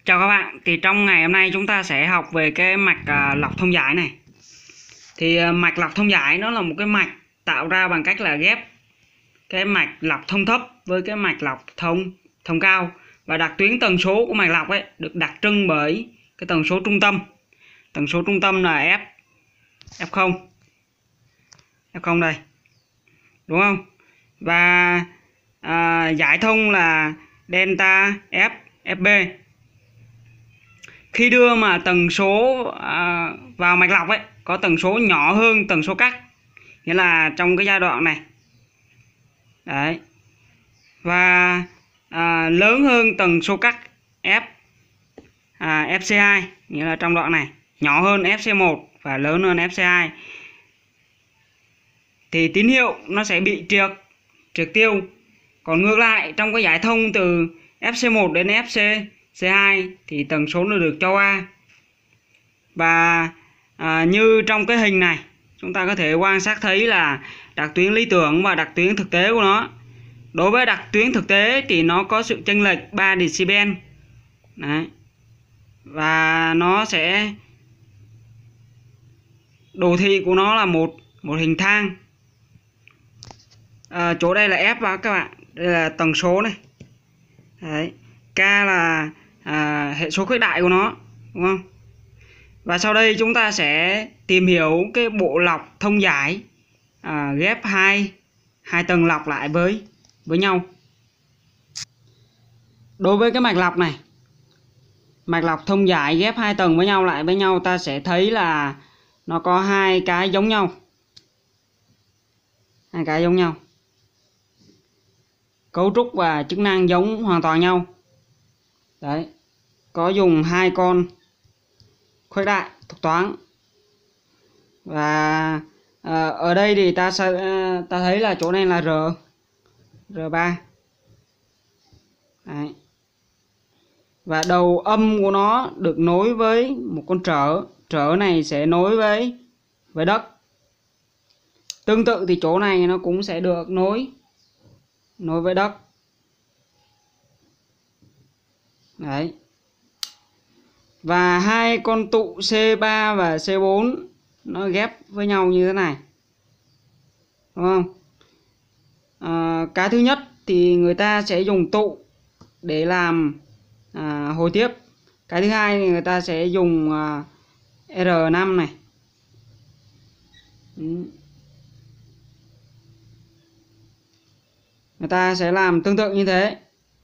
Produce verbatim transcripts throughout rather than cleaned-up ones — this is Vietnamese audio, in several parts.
Chào các bạn, thì trong ngày hôm nay chúng ta sẽ học về cái mạch à, lọc thông giải này. Thì à, mạch lọc thông giải nó là một cái mạch tạo ra bằng cách là ghép cái mạch lọc thông thấp với cái mạch lọc thông thông cao, và đặc tuyến tần số của mạch lọc ấy được đặc trưng bởi cái tần số trung tâm. Tần số trung tâm là F F0. F0 đây. Đúng không? Và à, giải thông là delta F Fb. Khi đưa mà tần số à, vào mạch lọc ấy có tần số nhỏ hơn tần số cắt, nghĩa là trong cái giai đoạn này đấy, và à, lớn hơn tần số cắt F à, F C hai, nghĩa là trong đoạn này nhỏ hơn F C một và lớn hơn F C hai, thì tín hiệu nó sẽ bị trượt trượt tiêu. Còn ngược lại, trong cái giải thông từ F C một đến F C C hai thì tần số nó được cho qua. Và à, như trong cái hình này chúng ta có thể quan sát thấy là đặc tuyến lý tưởng và đặc tuyến thực tế của nó. Đối với đặc tuyến thực tế thì nó có sự chênh lệch ba decibel. Đấy. Và nó sẽ đồ thị của nó là một một hình thang. À, chỗ đây là F và các bạn, đây là tần số này. Đấy. K là à, hệ số khuếch đại của nó, đúng không? Và sau đây chúng ta sẽ tìm hiểu cái bộ lọc thông giải à, ghép hai hai tầng lọc lại với với nhau. Đối với cái mạch lọc này, mạch lọc thông giải ghép hai tầng với nhau lại với nhau, ta sẽ thấy là nó có hai cái giống nhau, hai cái giống nhau, cấu trúc và chức năng giống hoàn toàn nhau. Đấy, có dùng hai con khuếch đại thuộc toán. Và à, ở đây thì ta sẽ ta thấy là chỗ này là R R3. Đấy. Và đầu âm của nó được nối với một con trở, trở này sẽ nối với với đất. Tương tự thì chỗ này nó cũng sẽ được nối nối với đất. Đấy. Và hai con tụ C ba và C bốn nó ghép với nhau như thế này, đúng không? À, cái thứ nhất thì người ta sẽ dùng tụ để làm à, hồi tiếp. Cái thứ hai thì người ta sẽ dùng à, R năm này. Người ta sẽ làm tương tự như thế.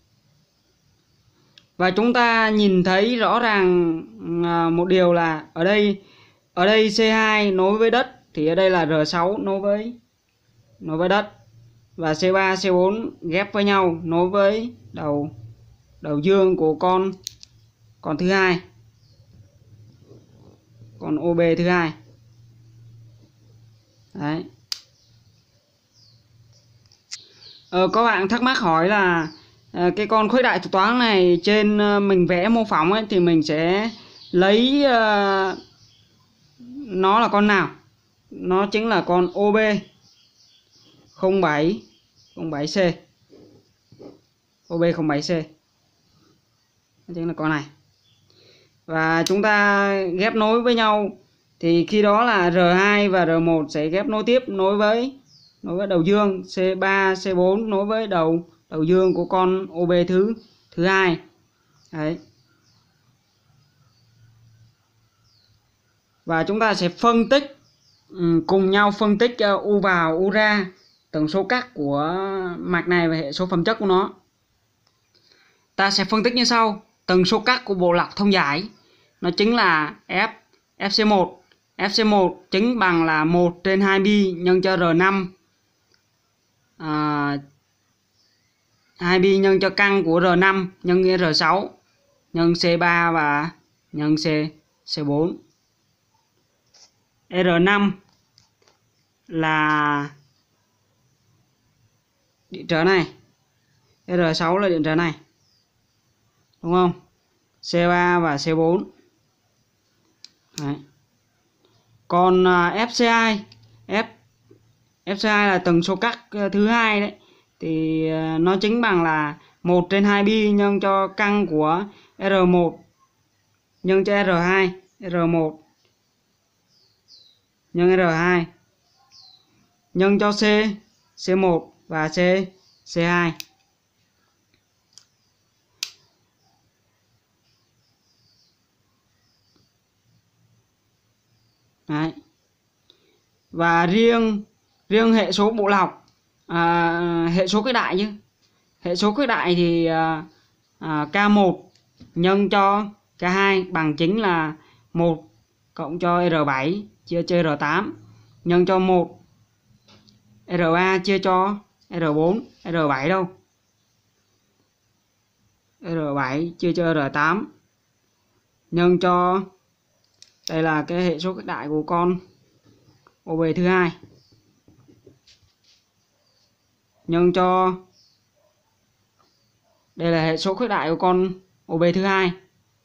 Và chúng ta nhìn thấy rõ ràng à, một điều là ở đây ở đây C hai nối với đất thì ở đây là R sáu nối với nối với đất, và C ba C bốn ghép với nhau nối với đầu đầu dương của con con thứ hai, con O B thứ hai. Đấy. Ờ, có bạn thắc mắc hỏi là à, cái con khuếch đại thuộc toán này trên à, mình vẽ mô phỏng ấy thì mình sẽ lấy à, nó là con nào? Nó chính là con O B không bảy không bảy C. O B không bảy C. Nó chính là con này. Và chúng ta ghép nối với nhau thì khi đó là R hai và R một sẽ ghép nối tiếp nối với nối với đầu dương, C ba C bốn nối với đầu đầu dương của con O B thứ thứ hai. Đấy. Và chúng ta sẽ phân tích cùng nhau phân tích U vào U ra, tần số cắt của mạch này và hệ số phẩm chất của nó. Ta sẽ phân tích như sau. Tần số cắt của bộ lọc thông giải nó chính là F FC một. F C một chính bằng là một trên hai pi nhân cho R năm, à, hai pi nhân cho căn của R năm nhân với R sáu nhân C ba và nhân C C bốn. R năm là điện trở này, R sáu là điện trở này, đúng không? C ba và C bốn. Đấy. Còn F C hai, F F C hai là tần số cắt thứ hai đấy, thì nó chính bằng là một trên hai pi nhân cho căn của R một nhân cho R hai, R một nhân R hai nhân cho C, C một và C, C hai. Đấy. Và riêng riêng hệ số bộ lọc, à, hệ số khuếch đại chứ. Hệ số khuếch đại thì à, à, K một nhân cho K hai bằng chính là một cộng cho R bảy chia cho R tám nhân cho một R ba chia cho R bốn, R bảy đâu? R bảy chia cho R tám nhân cho, đây là cái hệ số khuếch đại của con ô bê thứ hai, nhân cho, đây là hệ số khuếch đại của con ô bê thứ hai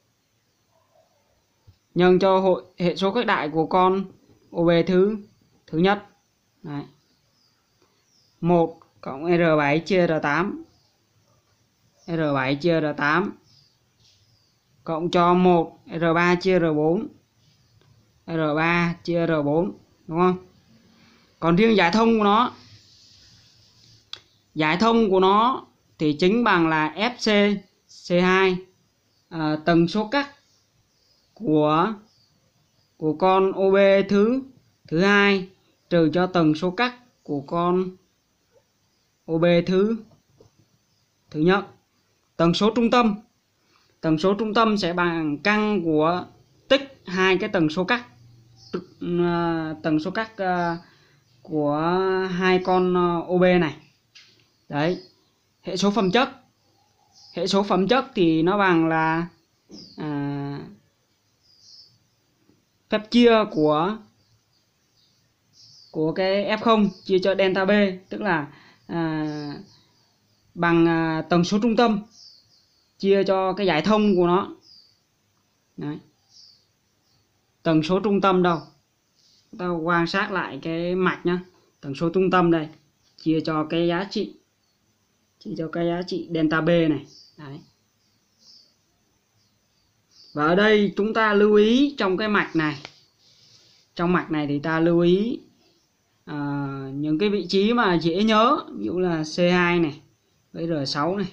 nhân cho hội hệ số khuếch đại của con ô bê thứ thứ nhất. Đấy. một cộng R bảy chia R tám, R bảy chia R tám cộng cho một R ba chia R bốn, R ba chia R bốn, đúng không? Còn riêng giải thông của nó, giải thông của nó thì chính bằng là F C C hai, à, tần số cắt của của con ô bê thứ thứ hai trừ cho tần số cắt của con ô bê thứ thứ nhất. Tần số trung tâm, tần số trung tâm sẽ bằng căn của tích hai cái tần số cắt, tần số cắt của hai con ô bê này. Đấy. Hệ số phẩm chất, hệ số phẩm chất thì nó bằng là à, phép chia của của cái F không chia cho delta B, tức là à, bằng à, tần số trung tâm chia cho cái giải thông của nó. Đấy. Tần số trung tâm đâu? Ta quan sát lại cái mạch nhá. Tần số trung tâm đây chia cho cái giá trị chia cho cái giá trị delta B này. Đấy. Và ở đây chúng ta lưu ý trong cái mạch này, trong mạch này thì ta lưu ý à, những cái vị trí mà dễ nhớ, ví dụ là C hai này với R sáu này,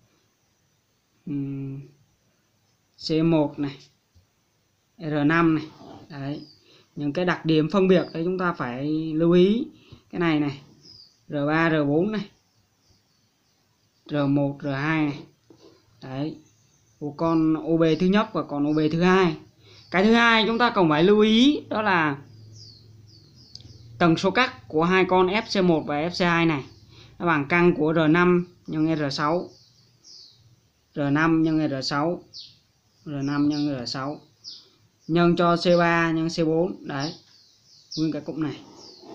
uhm, C một này, R năm này. Đấy. Những cái đặc điểm phân biệt đấy chúng ta phải lưu ý. Cái này này, R ba, R bốn này, R một, R hai này. Đấy. Của con ô bê thứ nhất và con ô bê thứ hai. Cái thứ hai chúng ta cần phải lưu ý đó là tần số cắt của hai con F C một và F C hai này nó bằng căn của R năm nhân R sáu, R năm nhân R sáu, R năm nhân R sáu nhân cho C ba nhân C bốn. Đấy. Nguyên cái cụm này.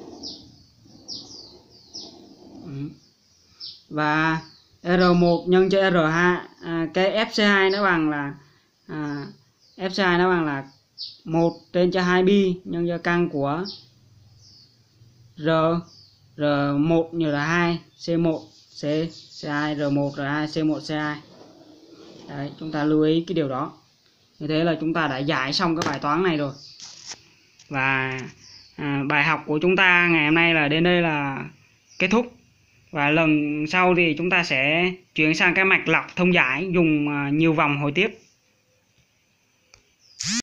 Và R một nhân cho R hai, à, cái F C hai nó bằng là à, F C hai nó bằng là một trên cho hai pi nhân cho căn của R R một như là hai, C một, C C2, R một, R hai, C một, C hai. Đấy, chúng ta lưu ý cái điều đó. Như thế là chúng ta đã giải xong cái bài toán này rồi. Và à, bài học của chúng ta ngày hôm nay là đến đây là kết thúc. Và lần sau thì chúng ta sẽ chuyển sang cái mạch lọc thông giải dùng à, nhiều vòng hồi tiếp.